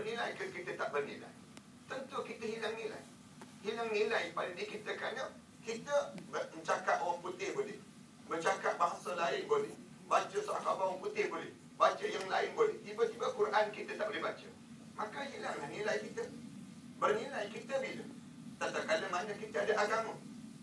bernilai ke kita tak bernilai? Tentu kita hilang nilai. Hilang nilai pada diri kita kerana kita bercakap orang putih boleh, bercakap bahasa lain boleh, baca sahabat orang putih boleh, baca yang lain boleh. Tiba-tiba Quran kita tak boleh baca. Maka hilanglah nilai kita. Bernilai kita bila? Tatkala mana kita ada agama.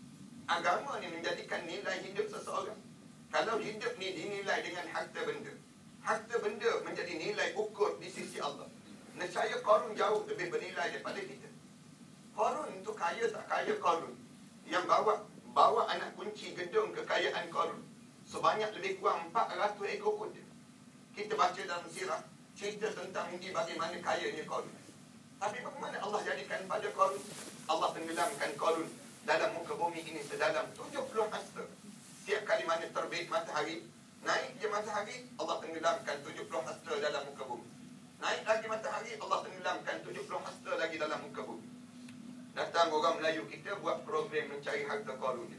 Agama ni menjadikan nilai hidup seseorang. Kalau hidup ni dinilai dengan harta benda, harta benda menjadi nilai ukur di sisi Allah. Nescaya Qarun jauh lebih bernilai daripada kita. Qarun itu kaya tak kaya Qarun. Yang bawa anak kunci gedung kekayaan Qarun sebanyak lebih kurang 400 ekor kuda. Kita baca dalam sirah cerita tentang ini bagaimana kayanya Qarun. Tapi bagaimana Allah jadikan pada Qarun? Allah tenggelamkan Qarun dalam muka bumi ini sedalam 70 hasta. Setiap kali mana terbit matahari, naik je matahari, Allah tenggelamkan 70 hasta dalam muka bumi. Naik lagi matahari, Allah tenggelamkan 70 hasta lagi dalam muka bumi. Datang orang Melayu kita buat program mencari harta Qarun.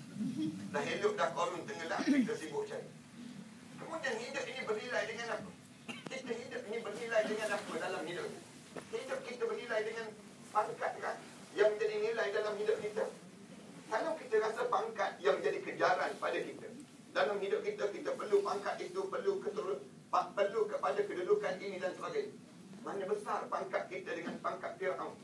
Dah elok dah Qarun tenggelam, kita sibuk cari. Kemudian hidup ini bernilai dengan apa? Kita hidup ini bernilai dengan apa dalam hidup? Hidup kita bernilai dengan pangkat kan? Yang menjadi nilai dalam hidup kita. Kalau kita rasa pangkat yang menjadi kejaran pada kita, dalam hidup kita, kita perlu pangkat itu, perlu kepada kedudukan ini dan sebagainya. Mana besar pangkat kita dengan pangkat Fir'aun.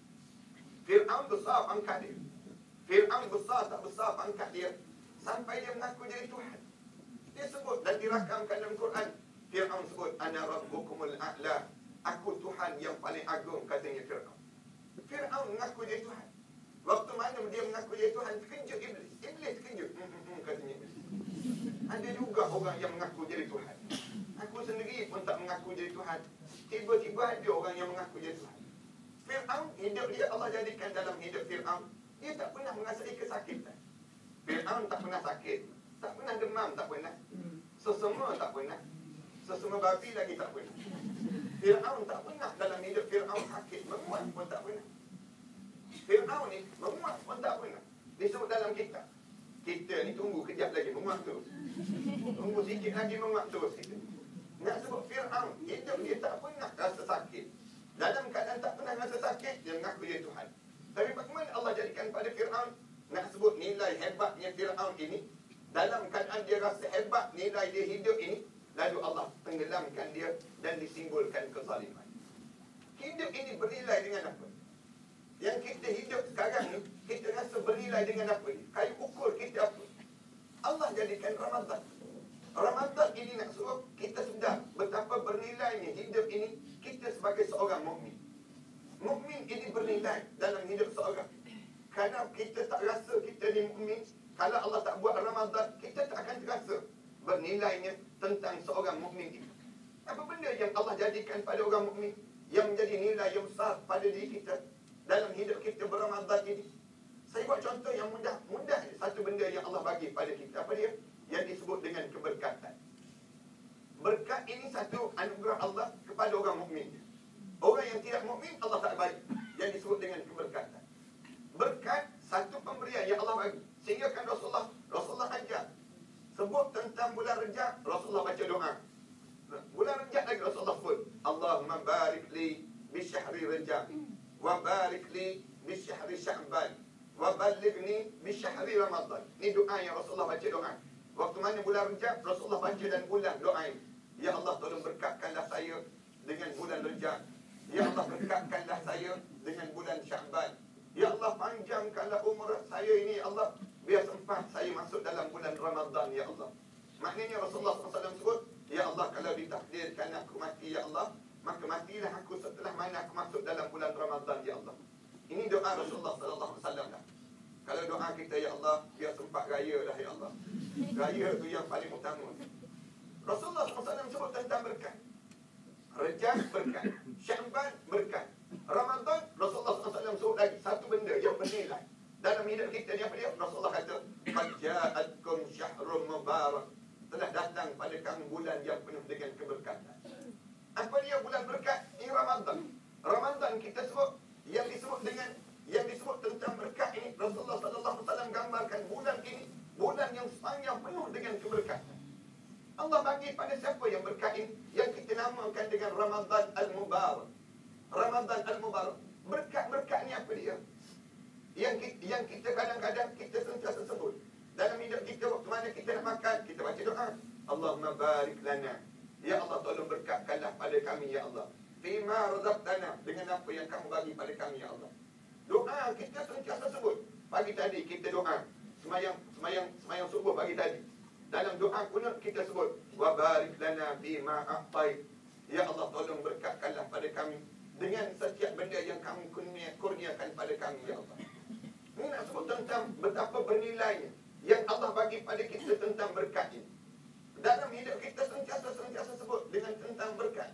Fir'aun besar pangkat dia. Fir'aun besar tak besar pangkat dia, sampai dia mengaku jadi Tuhan. Dia sebut dan dirakamkan dalam Quran. Fir'aun sebut, Ana Rabbukumul A'la. Aku Tuhan yang paling agung, katanya Fir'aun. Fir'aun mengaku dia Tuhan. Waktu mana dia mengaku dia Tuhan, terkejut Iblis. Iblis terkejut. Katanya Iblis. Ada juga orang yang mengaku jadi Tuhan. Aku sendiri pun tak mengaku jadi Tuhan. Tiba-tiba ada orang yang mengaku jadi Tuhan. Fir'aun, hidup dia Allah jadikan dalam hidup Fir'aun, dia tak pernah mengasai kesakitan. Fir'aun tak pernah sakit, tak pernah demam, tak pernah. Sesama tak pernah. Sesama babi lagi tak pernah. Fir'aun tak pernah dalam hidup Fir'aun sakit, menguat pun tak pernah. Fir'aun ni menguat pun tak pernah. Disebut dalam kitab. Kita ni tunggu kejap lagi menguat terus. Tunggu sikit lagi menguat terus kita. Nak sebut Fir'aun, hidup dia tak pernah rasa sakit. Dalam keadaan tak pernah rasa sakit, dia mengaku dia Tuhan. Tapi bagaimana Allah jadikan pada Fir'aun? Nak sebut nilai hebatnya Fir'aun ini, dalam keadaan dia rasa hebat nilai dia hidup ini, lalu Allah tenggelamkan dia dan disimbolkan kezaliman. Hidup ini bernilai dengan apa? Yang kita hidup sekarang ni, kita rasa bernilai dengan apa? Kayu ukur kita apa? Allah jadikan Ramadan. Ramadan ini nak suruh kita sedar betapa bernilainya hidup ini kita sebagai seorang mukmin. Mukmin ini bernilai dalam hidup seorang. Kalau kita tak rasa kita ni mukmin, kalau Allah tak buat Ramadan, kita tak akan terasa bernilainya tentang seorang mukmin itu. Apa benda yang Allah jadikan pada orang mukmin yang menjadi nilai yang besar pada diri kita dalam hidup kita berRamadan ini? Saya buat contoh yang mudah. Satu benda yang Allah bagi pada kita. Apa dia? Yang disebut dengan keberkatan. Berkat ini satu anugerah Allah kepada orang mukmin. Orang yang tidak mukmin Allah tak bagi. Yang disebut dengan keberkatan. Berkat satu pemberian yang Allah bagi. Sehingga kan Rasulullah ajar sebut tentang bulan Rejab, Rasulullah baca doa. Bulan Rejab lagi Rasulullah sebut, Allahumma barik li bi syahri Rejab, wa barik li bi syahri Sya'ban, wa ballighni bi syahri Ramadan. Ini doa yang Rasulullah baca doa. Waktu mana bulan Rejab, Rasulullah baca dan bulan doa ini. Ya Allah, tolong berkatkanlah saya dengan bulan Rejab. Ya Allah, berkatkanlah saya dengan bulan Sya'ban. Ya Allah, panjangkanlah umur saya ini, ya Allah. Biar sempat saya masuk dalam bulan Ramadan, ya Allah. Maknanya Rasulullah SAW sebut, ya Allah, kalau ditakdirkan aku mati, ya Allah, maka matilah aku setelah mana aku masuk dalam bulan Ramadan, ya Allah. Ini doa Rasulullah SAW dah. Kalau doa kita, ya Allah, biar sempat raya dah, ya Allah. Raya tu yang paling utama. Rasulullah SAW sebut tentang berkat. Rejab berkat, Sya'ban berkat, Ramadan. Rasulullah SAW sebut lagi satu benda yang bernilai dalam hidup kita ni. Apa dia? Rasulullah kata, qad ja'atkum syahrun mubarak. Telah datang pada kamu bulan yang penuh dengan keberkatan. Apa dia bulan berkat? Ini Ramadan. Ramadan kita sebut, yang disebut tentang berkat ini, Rasulullah SAW gambarkan bulan ini bulan yang sepanjang penuh dengan keberkatan. Allah bagi pada siapa yang berkat ini, yang kita namakan dengan Ramadan Al-Mubarak. Ramadan Al-Mubarak. Berkat-berkat ni apa dia? Yang kita kadang-kadang kita sentiasa sebut. Dalam hidup kita, waktu mana kita nak makan, kita baca doa. Allahumma barik lana. Ya Allah, tolong berkatkanlah pada kami, Ya Allah. Fima razaqtana, dengan apa yang kamu bagi pada kami, Ya Allah. Doa kita sentiasa sebut. Pagi tadi kita doa. Semayang subuh pagi tadi. Dalam doa kunut kita sebut. Wa barik lana fima a'tait. Ya Allah, tolong berkatkanlah pada kami dengan setiap benda yang kamu kurniakan pada kami, Ya Allah. Ini nak sebut tentang betapa bernilainya yang Allah bagi pada kita tentang berkat ini. Dalam hidup kita sentiasa sebut dengan tentang berkat.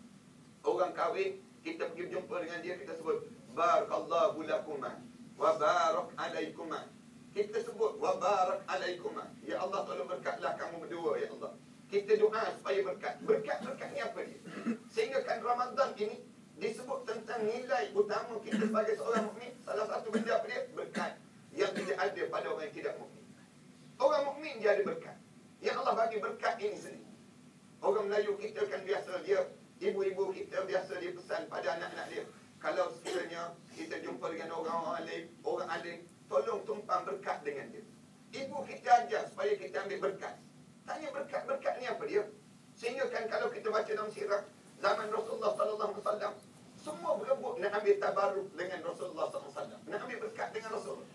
Orang kahwin, kita pergi jumpa dengan dia, kita sebut barakallahu lakuma wa barak alaikuma. Kita sebut wa barak alaikuma. Ya Allah, tolong berkatlah kamu berdua, Ya Allah. Kita doa supaya berkat. Berkat ni apa dia? Sehingga kan Ramadan ini disebut tentang nilai utama kita sebagai seorang mukmin. Salah satu benda apa dia? Berkat yang tidak ada pada orang yang tidak mukmin. Orang mukmin dia ada berkat. Yang Allah bagi berkat ini sendiri. Orang Melayu kita kan biasa dia, ibu-ibu kita biasa dia pesan pada anak-anak dia, kalau sekiranya kita jumpa dengan orang alim, tolong tumpang berkat dengan dia. Ibu kita ajar supaya kita ambil berkat. Tanya berkat ni apa dia? Sehingga kan kalau kita baca dalam sirah zaman Rasulullah sallallahu alaihi wasallam, semua berebut nak ambil tabarruk dengan Rasulullah sallallahu alaihi wasallam, nak ambil berkat dengan Rasulullah.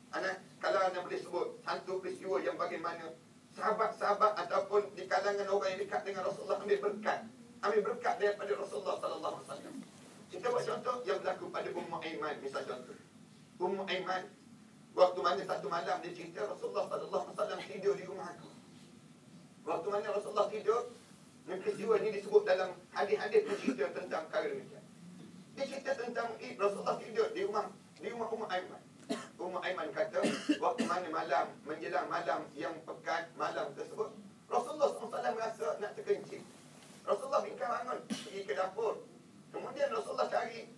Kalau anda boleh sebut satu peristiwa yang bagaimana sahabat-sahabat ataupun di kalangan orang yang dekat dengan Rasulullah ambil berkat daripada Rasulullah sallallahu alaihi wasallam. Kita buat contoh yang berlaku pada Ummu Aiman, misal contoh. Ummu Aiman, waktu mana satu malam dia cerita Rasulullah sallallahu alaihi wasallam tidur di rumah aku. Waktu mana Rasulullah tidur, peristiwa ini disebut dalam hadis-hadis cerita tentang perkara demikian. Dia cerita tentang Rasulullah tidur di rumah Ummu Aiman. Ummu Aiman kata, waktu mana malam, menjelang malam yang pekat, malam tersebut, Rasulullah SAW rasa nak terkencing. Rasulullah bingkang bangun, pergi ke dapur. Kemudian Rasulullah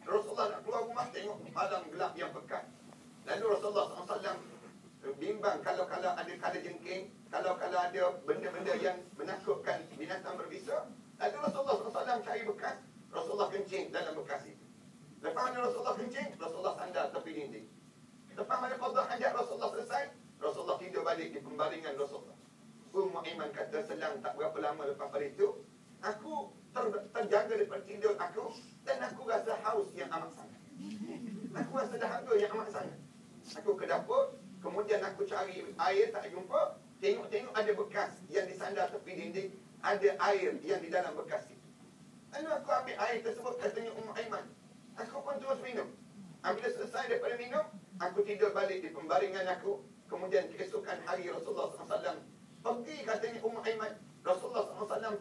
nak keluar rumah, tengok malam gelap yang pekat. Lalu Rasulullah SAW bimbang kalau ada jengking, kalau ada benda-benda yang menakutkan binatang berbisa. Lalu Rasulullah SAW cari bekas, Rasulullah kencing dalam bekas itu. Lepas mana Rasulullah kencing, Rasulullah sandar tepi dinding. Lepas mana qada hajat Rasulullah selesai, Rasulullah tidur balik di pembaringan Rasulullah. Ummu Aiman kata, selang tak berapa lama lepas pada itu, aku terjaga daripada tidur aku, dan aku rasa haus yang amat sangat. Aku rasa dahaga yang amat sangat. Aku ke dapur, kemudian aku cari air, tak jumpa. Tengok ada bekas yang disandar tepi dinding, ada air yang di dalam bekas itu. Lalu aku ambil air tersebut, katanya Ummu Aiman. Aku pun terus minum. Bila selesai daripada minum, aku tidur balik di pembaringan aku. Kemudian keesokan hari Rasulullah SAW pergi, katanya Ummu Aiman, Rasulullah SAW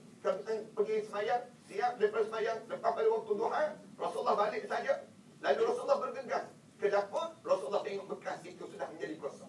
pergi semayang, siap daripada semayang, lepas pada waktu duha, Rasulullah balik saja. Lalu Rasulullah bergegas ke dapur, Rasulullah tengok bekas itu sudah menjadi kosong.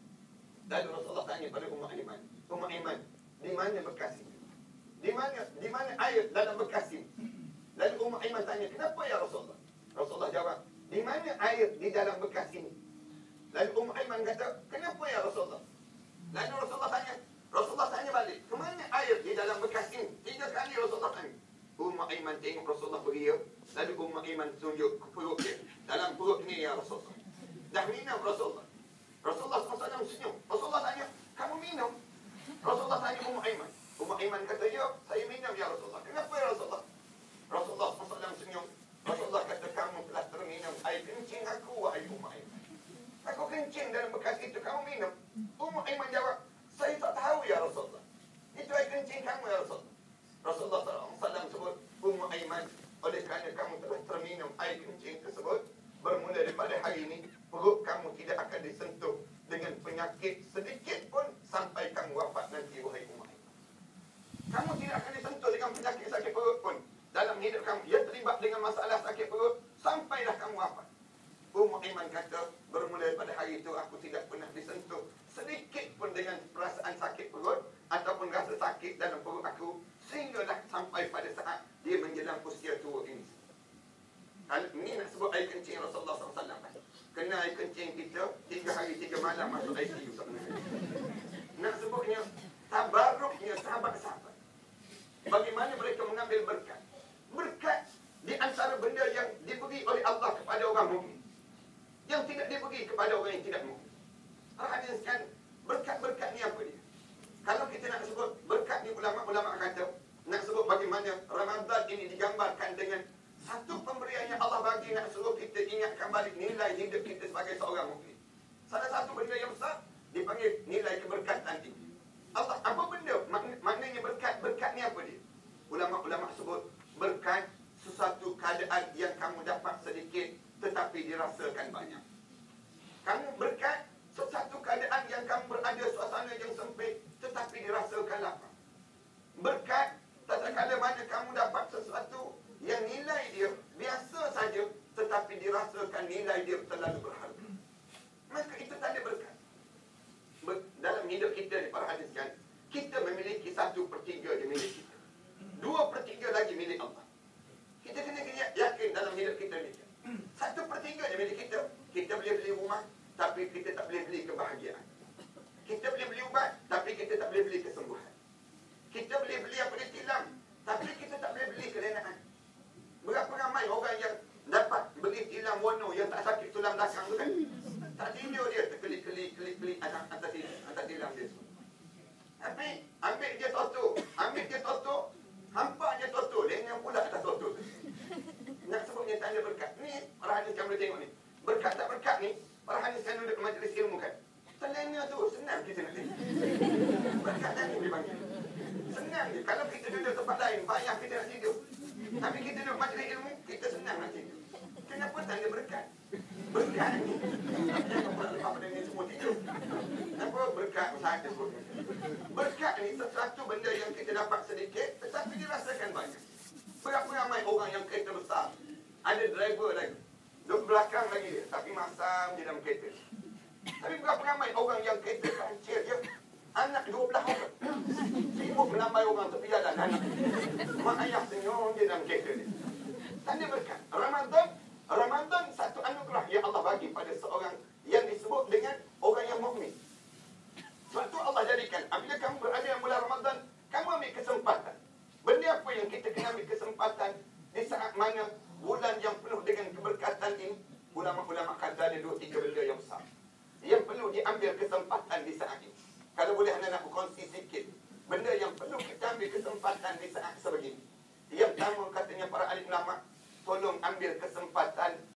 Lalu Rasulullah tanya pada Ummu Aiman, Ummu Aiman, di mana bekas itu? Di mana air dalam bekas itu? Lalu Ummu Aiman tanya, kenapa ya Rasulullah? Rasulullah jawab, di mana air di dalam bekas ini? Lalu Ummu Aiman kata, kenapa ya Rasulullah? Lalu Rasulullah tanya balik, kemana air di dalam bekas ini? 3 kali Rasulullah tanya. Ummu Aiman tengok Rasulullah beria. Lalu Ummu Aiman tunjuk ke perut dia. Dalam perut ni ya Rasulullah. Dah minum Rasulullah. Rasulullah SAW senyum. Rasulullah tanya, kamu minum? Rasulullah tanya Ummu Aiman. Ummu Aiman kata, ya, saya minum ya Rasulullah. Kenapa ya Rasulullah? Rasulullah SAW senyum. Rasulullah kata, kamu telah terminum air kencing aku, wahai Ummu Aiman. Aku kencing dalam bekas itu, kamu minum. Ummu Aiman jawab, saya tak tahu ya Rasulullah. Itu air kencing kamu ya Rasulullah. Rasulullah SAW sebut, Ummu Aiman, oleh kerana kamu telah terminum air kencing tersebut, bermula daripada hari ini, perut kamu tidak akan disentuh dengan penyakit sedikit pun sampai kamu wafat nanti, wahai Ummu Aiman. Kamu tidak akan disentuh dengan penyakit sakit perut pun dalam hidup kamu. Ia terlibat dengan masalah sakit perut sampailah kamu wafat. Ummu Aiman kata, bermula daripada hari itu aku tidak pernah disentuh sedikit pun dengan perasaan sakit perut ataupun rasa sakit dalam perut aku, sehinggalah sampai pada saat dia menjelang usia tua ini. Ini nak sebut air kencing Rasulullah SAW. Kena air kencing kita 3 hari 3 malam masuk ICU. Nak sebutnya tabarruknya sahabat-sahabat, bagaimana mereka mengambil berkat. Berkat di antara benda diberi kepada orang yang tidak mukmin. Hadirin sekalian, berkat-berkat ni apa dia? Kalau kita nak sebut berkat ni, ulama-ulama kata, nak sebut bagaimana Ramadan ini digambarkan dengan satu pemberian yang Allah bagi, nak suruh kita ingatkan balik nilai hidup kita sebagai seorang mukmin. Salah satu benda yang besar dipanggil nilai keberkatan ini. Allah, apa benda? Maknanya berkat. Berkat ni apa dia? Ulama-ulama sebut berkat sesuatu keadaan yang kamu dapat sedikit tetapi dirasakan banyak. Kamu berkat sesuatu keadaan yang kamu berada suasana yang sempit tetapi dirasakan lapang. Berkat tatkala mana kamu dapat sesuatu yang nilai dia biasa saja tetapi dirasakan nilai dia terlalu berharga. Maka itu tanda berkat. Dalam hidup kita ni, para hadirin sekalian, kita memiliki 1/3 di milik kita, 2/3 lagi milik Allah. Kita kena yakin dalam hidup kita ni 1/3 di milik kita. Kita boleh beli rumah tapi kita tak boleh beli kebahagiaan. Kita boleh beli ubat tapi kita tak boleh beli kesembuhan. Kita boleh beli apa dia tilam tapi kita tak boleh beli kelenaan. Berapa ramai orang yang dapat beli tilam warna yang tak sakit tulang belakang tu kan? Tak tidur dia, terkelip-kelip atas tilam dia semua. Tapi ambil dia toto, hampa dia toto, lengan pula atas toto tu. Nak sebutnya tanda berkat. Ni para hadis yang boleh tengok ni. Berkat tak berkat ni, para hadis kan duduk majlis ilmu kan. Telena tu senang kita nak tengok. Berkat tadi boleh panggil. Senang je. Kalau kita duduk tempat lain, payah kita nak tidur. Tapi kita duduk majlis ilmu, kita senang nak tidur. Kenapa tanda berkat? Berkat ni. Apa dia ni semua tidur. Kenapa berkat usaha tersebut? Berkat ni sesuatu benda yang kita dapat sedikit tetapi dirasakan banyak. Berapa ramai orang yang kereta besar, ada driver lagi, duduk belakang lagi dia, tapi masam di dalam kereta. Tapi berapa ramai orang yang kereta kancil je, anak 12 orang, sibuk menambai orang tepi jalan anak. Mak ayah senyum di dalam kereta dia. Tanda berkat. Ramadan satu anugerah yang Allah bagi pada seorang yang disebut dengan orang yang mukmin. Sebab tu Allah jadikan, apabila kamu berada dalam bulan Ramadan, kamu ambil kesempatan. Benda apa yang kita kena ambil kesempatan di saat mana bulan yang penuh dengan keberkatan ini? Ulama-ulama kata ada 2-3 benda yang besar yang perlu diambil kesempatan di saat ini. Kalau boleh anda nak berkongsi sikit benda yang perlu kita ambil kesempatan di saat sebegini. Yang pertama katanya para ahli ulama, tolong ambil kesempatan